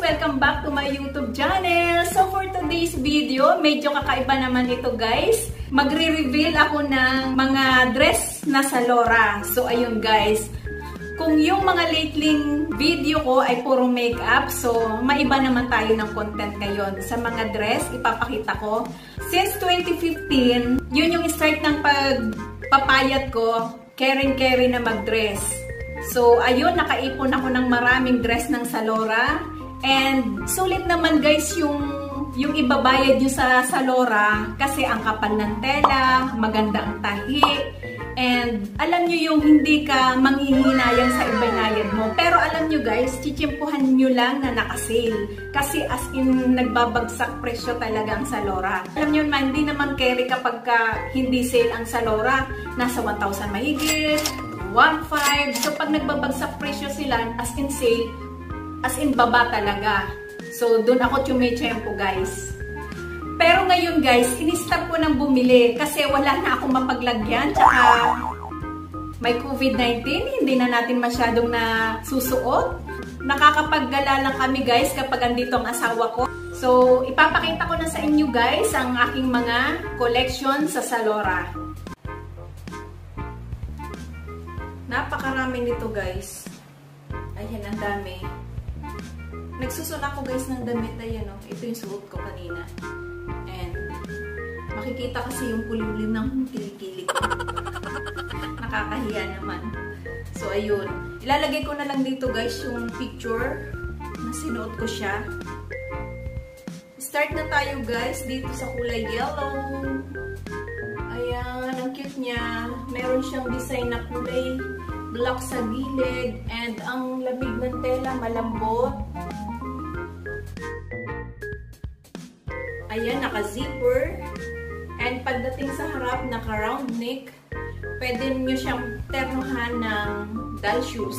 Welcome back to my YouTube channel. So for today's video, medyo kakaiba naman ito guys. Magre-reveal ako ng mga dress na sa Lora. So ayun guys, kung yung mga lately video ko ay puro makeup, so maiba naman tayo ng content ngayon. Sa mga dress, ipapakita ko. Since 2015, yun yung start ng pagpapayat ko, caring na mag-dress. So ayun, nakaipon ako ng maraming dress ng sa Lora. And sulit naman guys yung ibabayad nyo sa Lora kasi ang kapal ng tela, maganda ang tahi, and alam nyo yung hindi ka manghihinayang sa ibayad mo. Pero alam nyo guys, chichimpuhan nyo lang na naka-sale kasi as in nagbabagsak presyo talaga ang sa Lora. Alam nyo naman, hindi naman carry kapag hindi sale ang sa Lora, nasa 1,000 mahigit, 1,500. So pag nagbabagsak presyo sila as in sale, as in baba talaga. So, doon ako tsume-tsempo guys. Pero ngayon guys, in-stop ko nang bumili kasi wala na akong mapaglagyan. Tsaka may COVID-19, hindi na natin masyadong susuot. Nakakapaggala lang kami guys kapag andito ang asawa ko. So, ipapakita ko na sa inyo guys ang aking mga collection sa Lora. Napakarami nito guys. Ayan, ang dami. Nagsusun ako guys ng damit. Ayan o. Ito yung suot ko kanina. And makikita kasi yung pulim-pulim ng kilikili ko. Nakakahiya naman. So ayun. Ilalagay ko na lang dito guys yung picture na sinuot ko siya. Start na tayo guys dito sa kulay yellow. Ayan. Ang cute niya. Meron siyang design na kulay black sa gilid. And ang lamig ng tela malambot. Ayan, naka-zipper. And pagdating sa harap, naka-round neck. Pwede nyo siyang ternuhan ng doll shoes.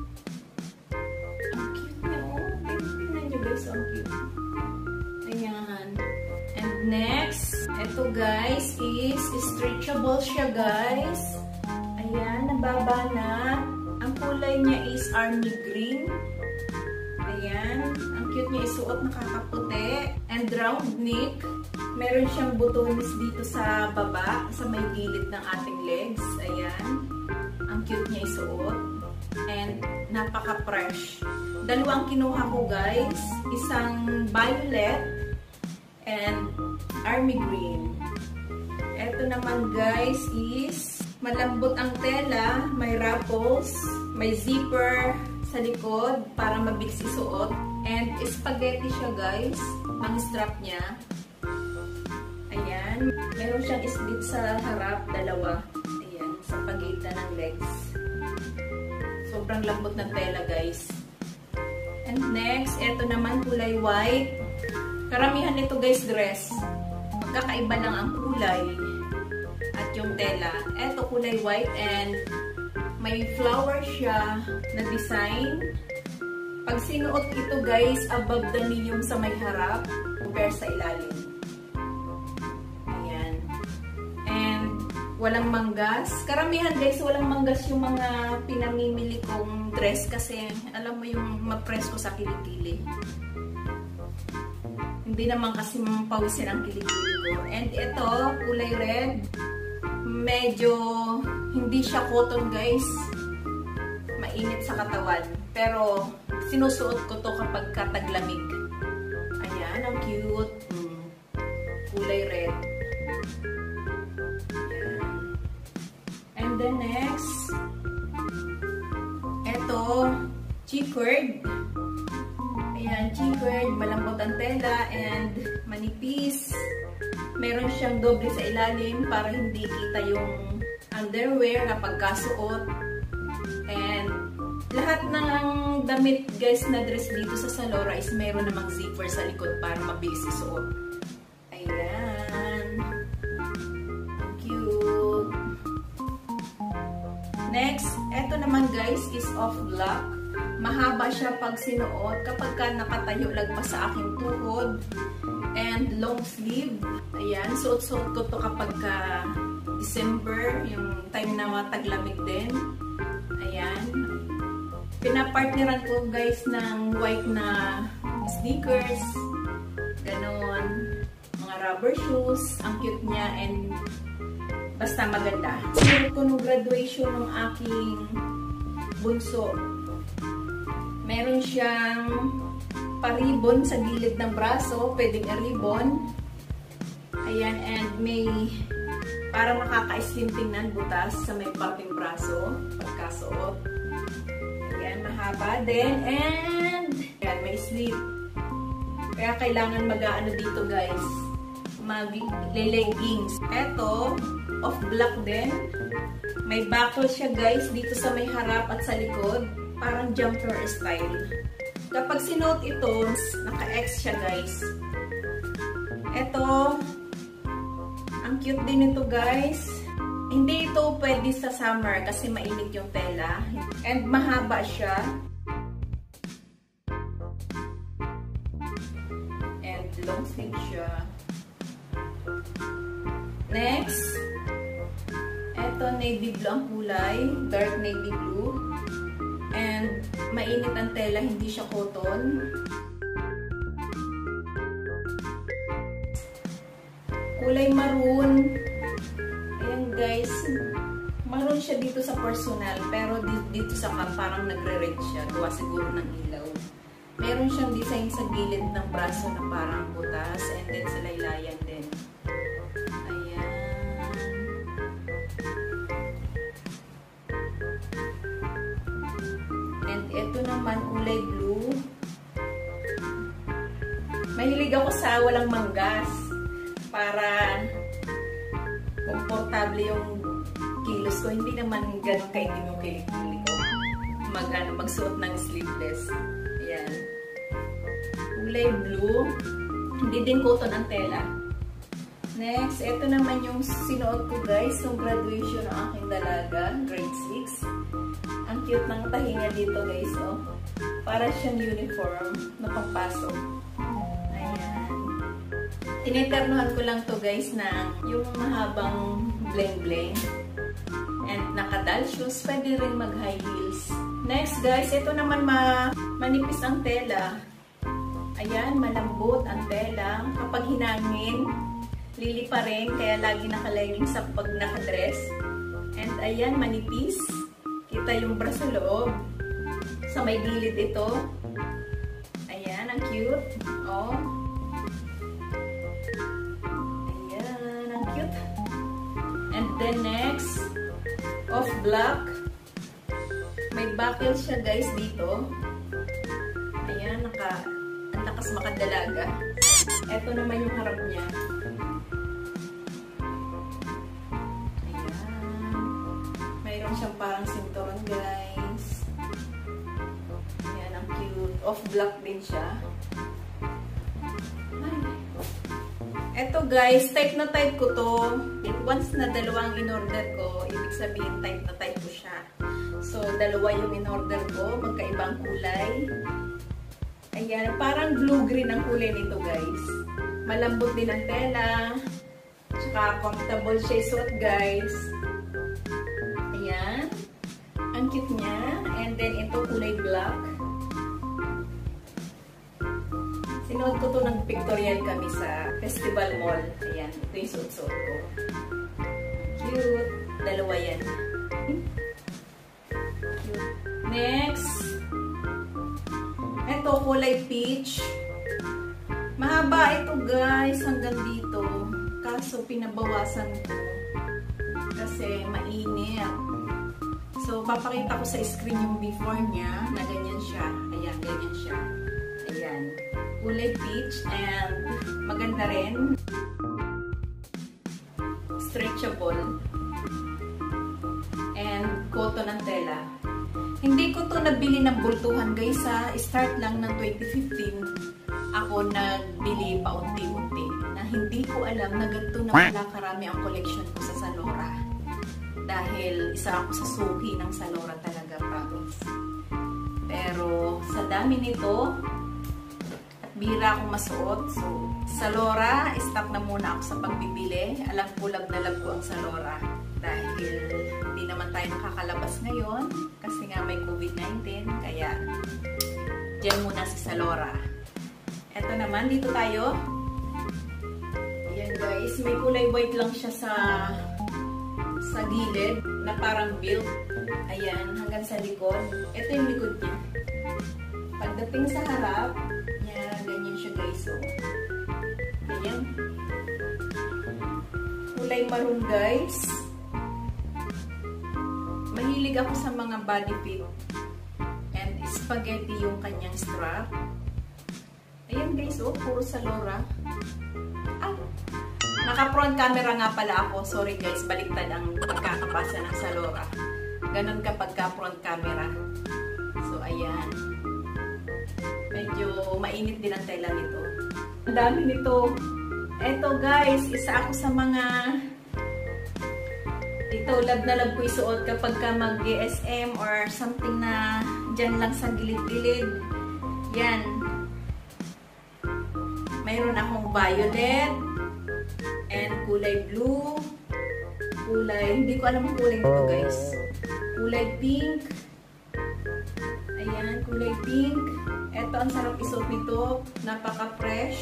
Ang cute niya, oh. Tingnan nyo guys, ang cute. Ayan. And next, ito guys, is stretchable siya guys. Ayan, nababa na. Ang kulay niya is army green. Ayan. Ang cute niya, isuot, nakakaputi. And round neck. Meron siyang butones dito sa baba, sa may gilid ng ating legs. Ayan. Ang cute niya isuot. And napaka-fresh. Dalawang kinuha ko guys. Isang violet and army green. Ito naman guys is malambot ang tela. May ruffles. May zipper sa likod para mabilis isuot. And spaghetti siya guys. Ang strap niya. Ayan. Meron siyang slit sa harap. Dalawa. Ayan. Sa pagitan ng legs. Sobrang lambot ng tela guys. And next, ito naman kulay white. Karamihan nito guys dress. Magkakaiba lang ang kulay. At yung tela. Ito kulay white and may flower siya na design. Pag sinuot ito guys, above the knee yung sa may harap, compare sa ilalim. Ayan. And walang manggas. Karamihan guys, walang manggas yung mga pinamimili kong dress kasi alam mo yung ma-press ko sa kilikili. Hindi naman kasi mapawisin ang kilikili ko. And ito, kulay red. Medyo hindi siya cotton guys. Mainit sa katawan. Pero sinusuot ko to kapag kataglamig. Ayan, ang cute. Kulay red. Ayan. And then next, eto, checkered. Ayan, checkered. Malambot ang tela and manipis. Meron siyang doble sa ilalim para hindi kita yung underwear na pagkasuot. And lahat ng damit guys na dress dito sa Lora is meron namang zipper sa likod para mabilis isuot. Ayan. Cute. Next, eto naman guys is off black. Mahaba siya pag sinuot kapag ka nakatayo lagpas sa aking tuhod. And long sleeve. Ayan, suot-suot ko to kapag ka December, yung time na mataglamig din. Ayan. Pinapartneran ko guys ng white na sneakers, ganon, mga rubber shoes, ang cute niya, and basta maganda. Sinunod ko nung graduation ng aking bunso. Meron siyang paribon sa gilid ng braso, pwedeng i-ribbon. Ayan, and may parang nakaka-slim tingnan butas sa may parting braso, pagkasuot. Ayan, mahaba din, and ayan, may sleeve. Kaya kailangan mag-aano dito guys, mag-leggings. Eto, off black din. May buckle siya guys, dito sa may harap at sa likod. Parang jumper style. Kapag sinuot ito, naka-X siya guys. Eto, ang cute din ito guys. Hindi ito pwede sa summer kasi mainit yung tela. And mahaba siya. And long sleeve siya. Next, eto navy blue ang kulay. Dark navy blue. And mainit ang tela, hindi siya cotton. Kulay maroon. Ayan guys. Maroon siya dito sa personal. Pero dito sa cam, parang nagre-red siya. Gawa siguro ng ilaw. Meron siyang design sa gilid ng braso na parang butas. And then sa laylayan din. Ayan. And ito naman, kulay blue. Mahilig ako sa walang manggas. Para komportable yung kilos ko. Hindi naman ganun kaindim yung kilikili ko. Magsuot ng sleeveless. Ayan. Kulay blue. Hindi din cotton ang tela. Next, ito naman yung sinuot ko guys. Yung graduation ng aking dalaga. Grade 6. Ang cute ng tahinga dito guys. Oh. Para siyang uniform na pangpasok. Tineternuhan ko lang to guys na yung mahabang bling-bling. And nakadal shoes. Pwede rin mag-high heels. Next guys, ito naman manipis ang tela. Ayan, malambot ang tela. Kapag hinangin, lilipa rin. Kaya lagi nakalegging sa pag nakadress. And ayan, manipis. Kita yung bra sa loob. Sa may gilid ito. Ayan, ang cute. Oh. And then next, off black. May buckle siya guys dito. Ayan, ang lakas makadalaga. Ito naman yung harap niya. Ayan. Mayroon siyang parang sinturon guys. Ayan, ang cute. Off black din siya. Eto guys, type na type ko to. Once na dalawang in-order ko, ibig sabihin type na type ko siya. So, dalawa yung in-order ko, magkaibang kulay. Ayan, parang blue-green ang kulay nito guys. Malambot din ang tela. Tsaka comfortable siya isuot guys. Ayan. Ang cute niya. And then ito kulay black. Sinuot ko to ng pictorial kami sa Festival Mall. Ayan, ito yung suot-suot ko. Cute. Dalawa yan. Cute. Next. Ito, kulay peach. Mahaba ito guys, hanggang dito. Kaso pinabawasan ko. Kasi mainit. So, papakita ko sa screen yung before niya, na ganyan siya. Ayan, ganyan siya. Ayan. Kulay peach and maganda rin. Stretchable. And cotton ang tela. Hindi ko to nabili ng bultuhan guys ha. Start lang ng 2015 ako nagbili paunti-unti. Na hindi ko alam na ganito na pala karami ang collection ko sa Zalora. Dahil isa ako sa suki ng Zalora talaga, promise. Pero sa dami nito, bira akong masuot. So, Zalora, stop na muna ako sa pagbibili. Alam ko, love na love ko ang Zalora. Dahil hindi naman tayo nakakalabas ngayon. Kasi nga may COVID-19. Kaya, dyan muna si Zalora. Ito naman, dito tayo. Ayan guys, may kulay white lang siya sa gilid na parang built. Ayan, hanggang sa likod. Ito yung likod niya. Pagdating sa harap, yan, ganyan siya guys. So, ayan. Kulay maroon guys. Mahilig ako sa mga body fit. And spaghetti yung kanyang strap. Ayan guys, oh, puro sa Lora. Naka-front camera nga pala ako. Sorry guys, baliktad ang pagkakapasa ng Salora. Ganon kapag ka-front camera. So, ayan. Medyo mainit din ang tela nito. Ang dami nito. Eto guys, isa ako sa mga ito, love na love ko isuot kapag ka mag-GSM or something na dyan lang sa gilid-gilid. Yan. Mayroon akong violet and kulay blue. Hindi ko alam ang kulay nito guys. Kulay pink. Ayan, kulay pink. Ito, ang sarap isuot nito. Napaka-fresh.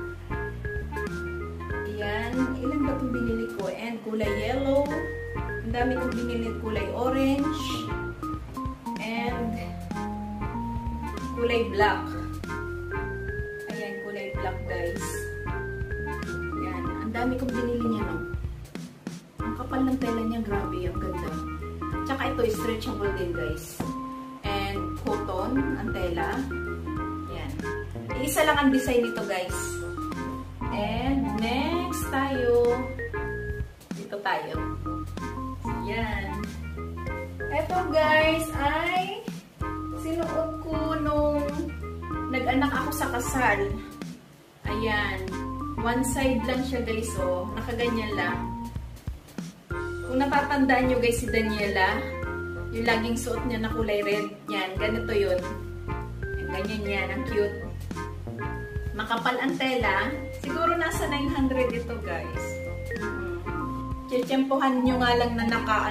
Ayan, ilan ba itong binili ko? And kulay yellow. Ang dami kong binili kulay orange. And kulay black. Ayan, kulay black guys. Ayan, ang dami kong binili niya, no? Ang kapal ng tela niya, grabe, ang ganda. Tsaka ito, stretchable din guys. And cotton, ang tela. Ayan. Isa lang ang design nito guys. And next tayo. Dito tayo. Ayan. Ito guys ay sinuot ko nung nag-anak ako sa kasal. Ayan. One side lang siya guys, oh. Nakaganyan lang. Kung natatandaan nyo guys si Daniela, yung laging suot niya na kulay red. Yan, ganito yun. Ganyan yan, ang cute. Makapal ang tela. Siguro nasa 900 ito guys. Tiyempohan nyo nga lang na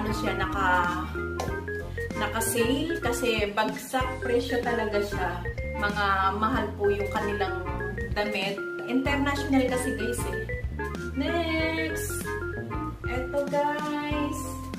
naka-sale kasi bagsak presyo talaga siya. Mga mahal po yung kanilang damit. International kasi guys eh. Next! Eto guys.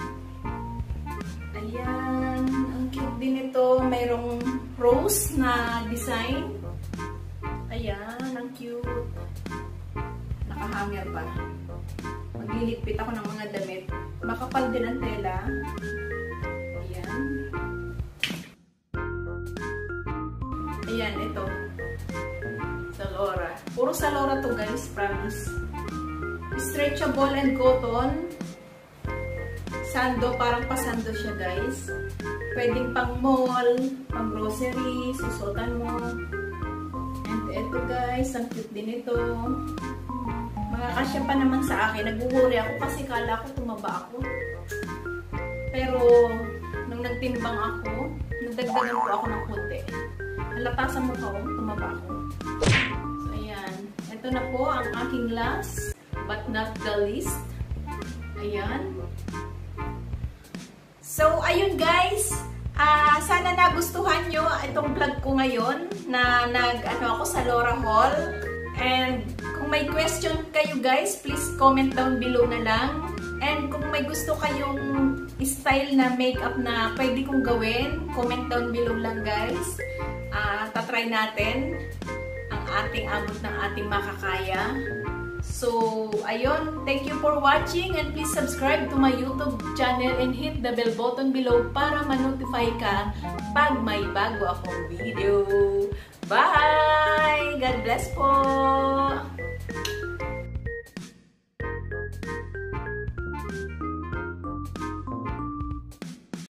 Ayan. Ang cute din ito. Mayroong rose na design. Ayan. Ang cute. Nakahanger pa. Magliligpit ako ng mga damit. Makapal din ang tela. Ayan. Ayan, ito. Salora. Puro Salora to guys, promise. Stretchable and cotton. Sando, parang pasando siya guys. Pwedeng pang mall, pang grocery, susuotan mo. And ito guys, ang cute din ito. Makakasya pa naman sa akin. Nag-worry ako kasi kala ko tumaba ako. Pero, nung nagtimbang ako, nagdagdagan ko ako ng konti. Halata sa mukha ko, tumaba ako. So, ayan. Ito na po ang aking last, but not the least. Ayan. So, ayun guys. Sana nagustuhan nyo itong vlog ko ngayon na ako sa Lora Hall. And kung may question kayo guys, please comment down below na lang. And kung may gusto kayong style na makeup na pwede kong gawin, comment down below lang guys. Tatry natin ang ating abot ng ating makakaya. So, ayun. Thank you for watching and please subscribe to my YouTube channel and hit the bell button below para ma-notify ka pag may bago akong video. Bye! God bless po!